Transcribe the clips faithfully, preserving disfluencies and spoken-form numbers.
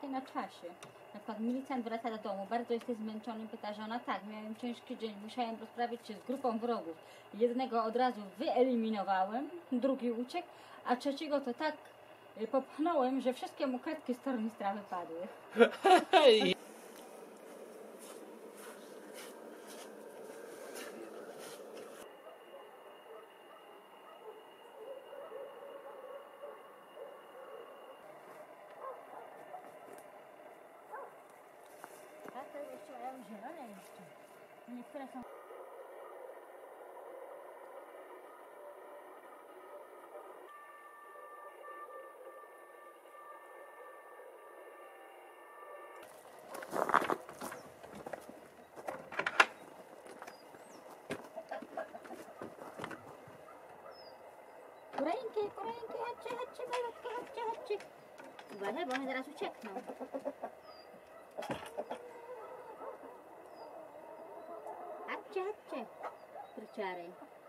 na czasie. Na przykład milicjant wraca do domu, bardzo jesteś zmęczony, pyta żona, tak, miałem ciężki dzień, musiałem rozprawić się z grupą wrogów. Jednego od razu wyeliminowałem, drugi uciekł, a trzeciego to tak popchnąłem, że wszystkie mu kredki z tornistra wypadły. A to jeszcze mają zielone jeszcze. Niektóre są... Kureńki, kureńki, chodźcie, chodźcie, malutkie, chodźcie, chodźcie. Uważaj, bo one zaraz uciekną. Chodźcie, chodźcie, kurciary.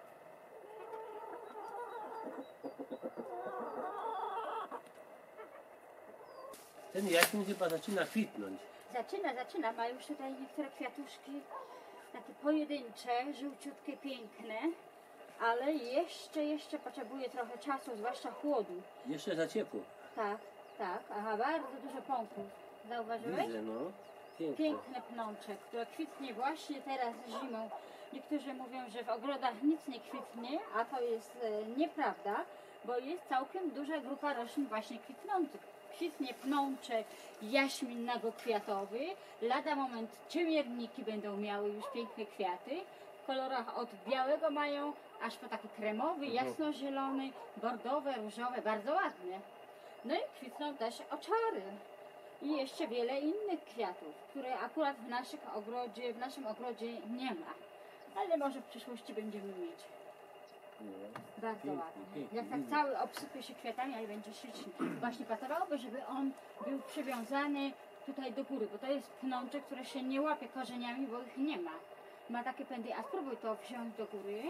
Ten jaśmin chyba zaczyna kwitnąć. Zaczyna, zaczyna. Ma już tutaj niektóre kwiatuszki takie pojedyncze, żółciutkie, piękne. Ale jeszcze, jeszcze potrzebuje trochę czasu, zwłaszcza chłodu. Jeszcze za ciepło. Tak, tak. Aha, bardzo dużo pąków. Zauważyłeś? Widzę, no. Piękne. Piękne pnącze, które kwitnie właśnie teraz zimą. Niektórzy mówią, że w ogrodach nic nie kwitnie, a to jest e, nieprawda, bo jest całkiem duża grupa roślin właśnie kwitnących. Kwitnie pnącze jaśmin nagokwiatowy, lada moment ciemierniki będą miały już piękne kwiaty. W kolorach od białego mają aż po taki kremowy, jasnozielony, bordowe, różowe, bardzo ładne. No i kwitną też oczary. I jeszcze wiele innych kwiatów, które akurat w, naszych ogrodzie, w naszym ogrodzie nie ma. Ale może w przyszłości będziemy mieć. No. Bardzo Pięknie, ładnie. pięknie, Jak tak widzę. cały obsypie się kwiatami, ale będzie ślicznie. Właśnie pasowałoby, żeby on był przywiązany tutaj do góry, bo to jest pnącze, które się nie łapie korzeniami, bo ich nie ma. Ma takie pędy, a spróbuj to wziąć do góry.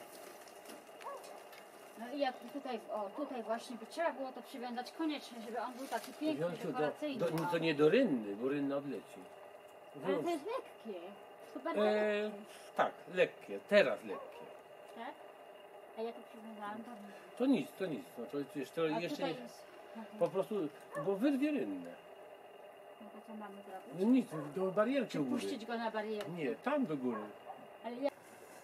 No i jak tutaj, o tutaj właśnie by trzeba było to przywiązać koniecznie, żeby on był taki piękny, Wiąciu, do, dekoracyjny. do, to nie do rynny, bo rynna odleci. Ale to jest lekkie. To bardzo E, lekkie. tak, lekkie, teraz lekkie. Tak? A ja to przywiązałam, to nic. To nic, to nic. No, to jeszcze, to A jeszcze tutaj nie, jest... po prostu, bo wyrwie rynnę. No to co mamy zrobić? No nic, do barierki Czy u góry. puścić go na barierę? Nie, tam do góry. Ale ja...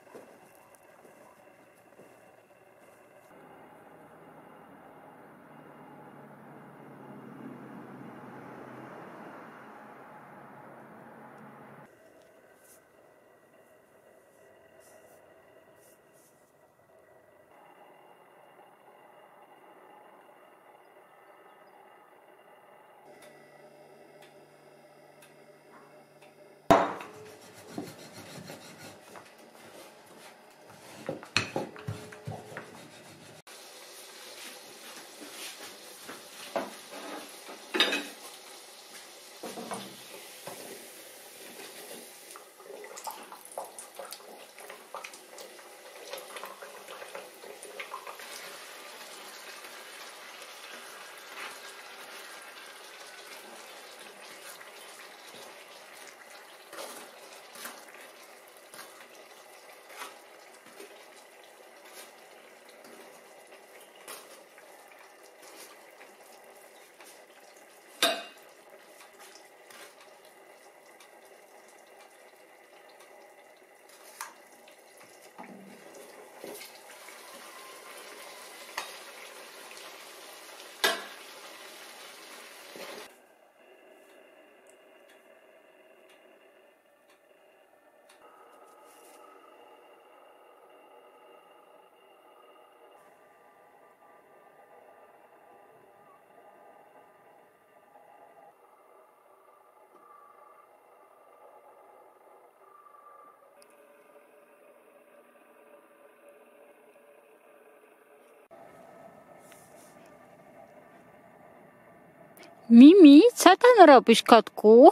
Mimi, co tam robisz, kotku?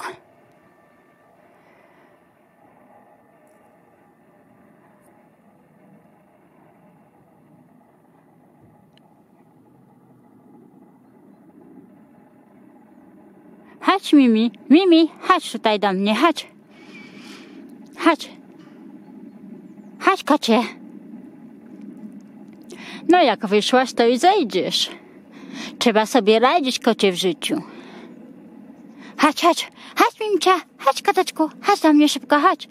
Chodź Chodź, Mimi. Mimi, chodź tutaj do mnie, chodź. Chodź. Chodź, kocie. No jak wyszłaś, to i zejdziesz. Trzeba sobie radzić, kocie, w życiu. Chodź, chodź. Chodź, Mimcia. Chodź, koteczku. Chodź do mnie szybko, chodź.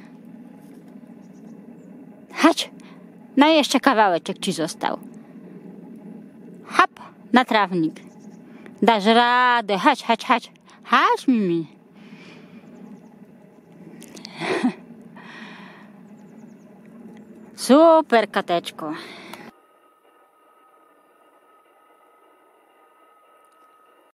Chodź. No i jeszcze kawałeczek ci został. Hop, na trawnik. Dasz radę. Chodź, chodź, chodź. Chodź, Mimi. Super, koteczku.